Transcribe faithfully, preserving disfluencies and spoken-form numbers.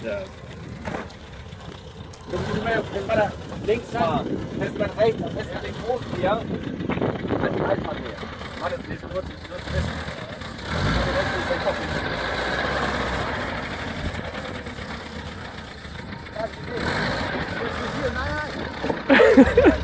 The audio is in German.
Ja. Wenn wir da links fahren, fährst man rechts, am besten den großen hier als Einfahrt her. Mach das nicht, nur nur zu wissen. Nein, nein.